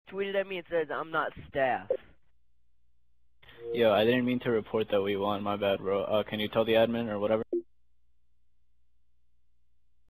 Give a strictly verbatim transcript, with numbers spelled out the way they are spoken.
tweeted at me and says I'm not staff. Yo, I didn't mean to report that we won. My bad, bro. Uh, can you tell the admin or whatever?